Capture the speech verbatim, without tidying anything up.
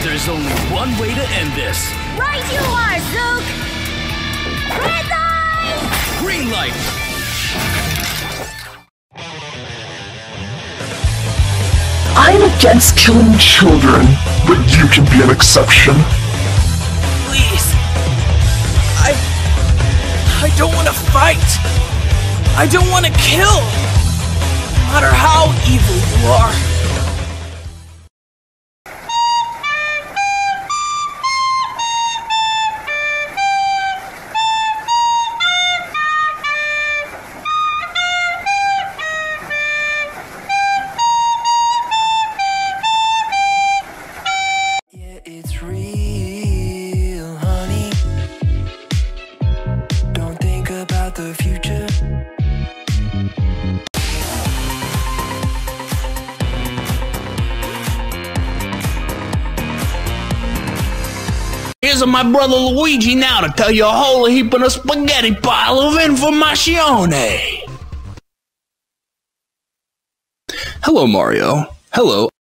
There's only one way to end this. Right you are, Zook! Red light! Green light! I'm against killing children, but you can be an exception. Please. I... I don't want to fight. I don't want to kill. No matter how evil you are. It's real, honey. Don't think about the future. Here's my brother Luigi now to tell you a whole heap of a spaghetti pile of information. Hello, Mario. Hello.